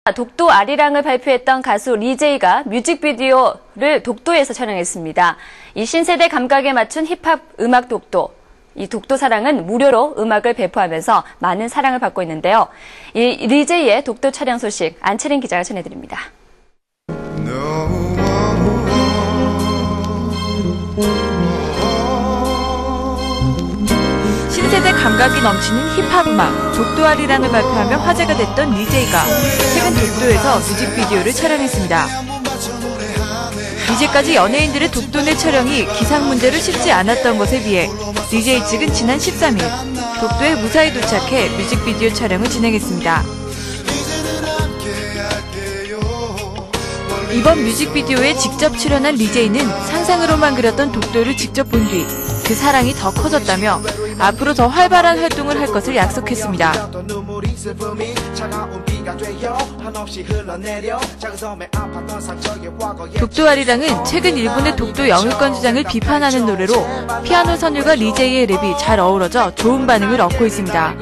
독도 아리랑을 발표했던 가수 리제이가 뮤직비디오를 독도에서 촬영했습니다. 이 신세대 감각에 맞춘 힙합 음악 독도. 이 독도 사랑은 무료로 음악을 배포하면서 많은 사랑을 받고 있는데요. 이 리제이의 독도 촬영 소식 안채린 기자가 전해드립니다. 신세대 감각이 넘치는 힙합 음악 독도 아리랑을 발표하며 화제가 됐던 리제이가 최근 독도에서 뮤직비디오를 촬영했습니다. 이제까지 연예인들의 독도 내 촬영이 기상 문제로 쉽지 않았던 것에 비해 리제이 측은 지난 13일 독도에 무사히 도착해 뮤직비디오 촬영을 진행했습니다. 이번 뮤직비디오에 직접 출연한 리제이는 상상으로만 그렸던 독도를 직접 본 뒤 그 사랑이 더 커졌다며 앞으로 더 활발한 활동을 할 것을 약속했습니다. 독도 아리랑은 최근 일본의 독도 영유권 주장을 비판하는 노래로 피아노 선율과 리제이의 랩이 잘 어우러져 좋은 반응을 얻고 있습니다.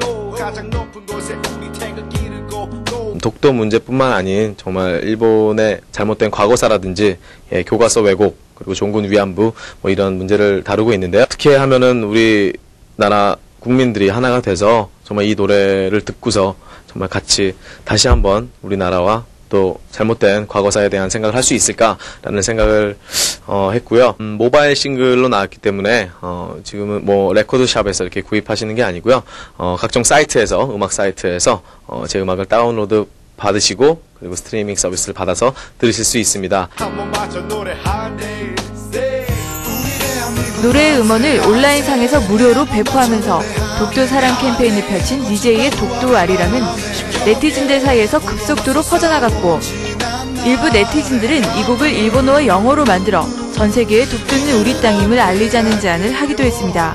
독도 문제뿐만 아닌 정말 일본의 잘못된 과거사라든지 교과서 왜곡 그리고 종군 위안부 뭐 이런 문제를 다루고 있는데요. 어떻게 하면은 우리나라 국민들이 하나가 돼서 정말 이 노래를 듣고서 정말 같이 다시 한번 우리나라와 또 잘못된 과거사에 대한 생각을 할 수 있을까라는 생각을 했고요. 모바일 싱글로 나왔기 때문에 지금은 뭐 레코드샵에서 이렇게 구입하시는 게 아니고요. 각종 사이트에서 음악 사이트에서 제 음악을 다운로드 받으시고 그리고 스트리밍 서비스를 받아서 들으실 수 있습니다. 노래의 음원을 온라인상에서 무료로 배포하면서 독도 사랑 캠페인을 펼친 리제이의 독도 아리랑은 네티즌들 사이에서 급속도로 퍼져나갔고 일부 네티즌들은 이 곡을 일본어와 영어로 만들어 전 세계에 독도는 우리 땅임을 알리자는 제안을 하기도 했습니다.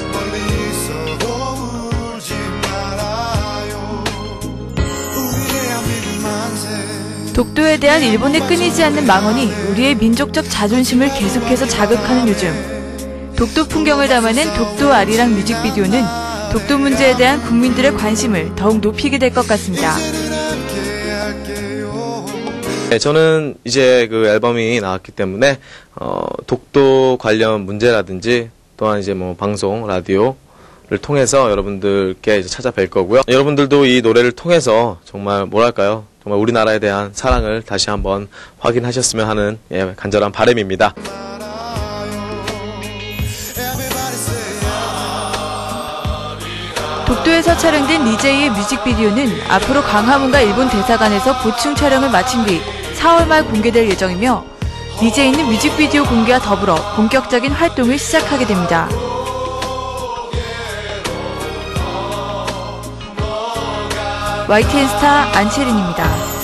독도에 대한 일본의 끊이지 않는 망언이 우리의 민족적 자존심을 계속해서 자극하는 요즘 독도 풍경을 담아낸 독도 아리랑 뮤직비디오는 독도 문제에 대한 국민들의 관심을 더욱 높이게 될 것 같습니다. 네, 저는 이제 그 앨범이 나왔기 때문에 독도 관련 문제라든지 또한 이제 뭐 방송, 라디오를 통해서 여러분들께 이제 찾아뵐 거고요. 여러분들도 이 노래를 통해서 정말 뭐랄까요? 정말 우리나라에 대한 사랑을 다시 한번 확인하셨으면 하는 간절한 바람입니다. 독도에서 촬영된 리제이의 뮤직비디오는 앞으로 광화문과 일본 대사관에서 보충 촬영을 마친 뒤 4월 말 공개될 예정이며 리제이는 뮤직비디오 공개와 더불어 본격적인 활동을 시작하게 됩니다. YTN 스타 안채린입니다.